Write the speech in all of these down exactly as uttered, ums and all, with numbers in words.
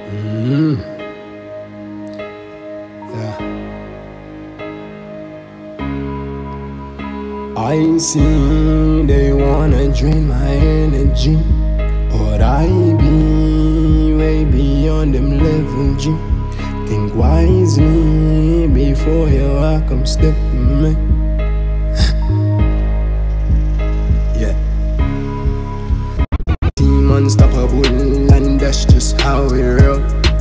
Mm. Yeah. I see they wanna drain my energy, but I be way beyond them level G. Think wisely before you walk come step me. Yeah. Team unstoppable, and that's just how we roll.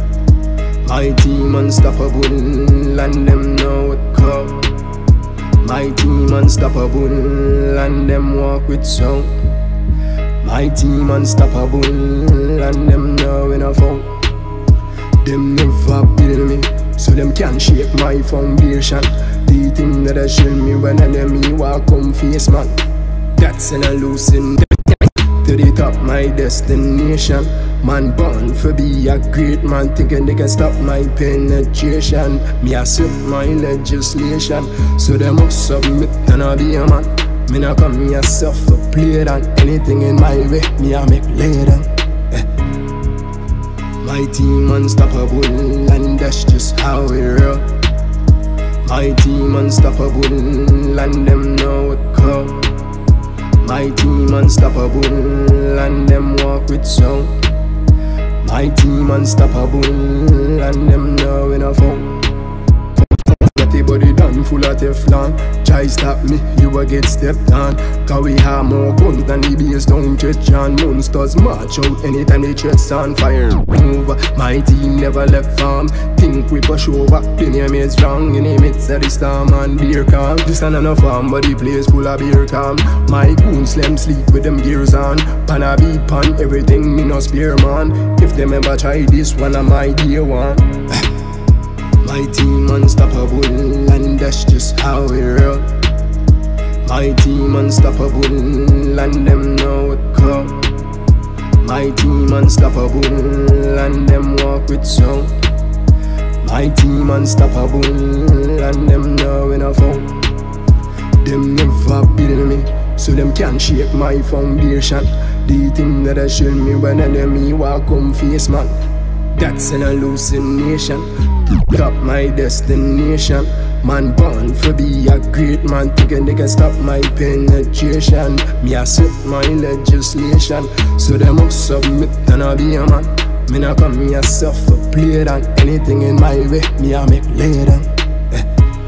My team unstoppable, and them know it call. My team unstoppable, and them walk with sound. My team unstoppable, and them know in a phone. Them never build me, so them can't shake my foundation. The thing that I show me when enemy walk come face, man, that's an hallucination. To the top, my destination. Man born for be a great man, thinking they can stop my penetration. Me I set my legislation, so they must submit and I be a man. Me not come myself for play than anything in my way. Me I make later. Eh. My team unstoppable, and that's just how we roll. My team unstoppable, and them know it call. My team unstoppable, and them walk with sound. My team unstoppable, and them know in a phone. Got the body done full of Teflon. Try stop me, you will get stepped on. Cause we have more guns than the base down church. And monsters march out anytime they chest on fire. Move, my team never left farm. Think we push over, the name is wrong. In the midst of the storm and beer calm. This stand on a farm, but the place full of beer calm. My goons slam sleep with them gears on. Pan a beat pan, everything me no spare man. If them ever try this one, I'm my dear one. My team unstoppable, and that's just how we roll. My team unstoppable, and them know it call. My team unstoppable, and them walk with sound. My team unstoppable, and them know in a phone. Them never build me, so them can't shake my foundation. The thing that I show me when enemy walk come face, man, that's an hallucination. Up my destination. Man born for be a great man, thinking they can stop my penetration. Me I set my legislation, so they must submit and I be a man. Me not come myself for play than anything in my way. Me I make later. Eh.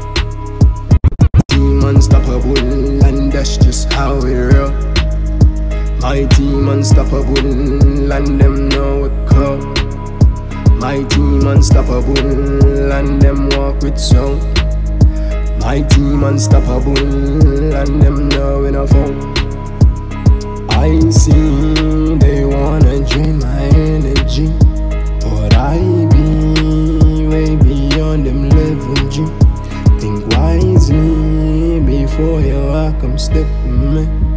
Team unstoppable, and that's just how we roll. My team unstoppable, and them know it call. My team unstoppable, and them walk with sound. My team unstoppable, and them know in a phone. I see they wanna drain my energy, but I be way beyond them level G. Think wisely before you walk come step me.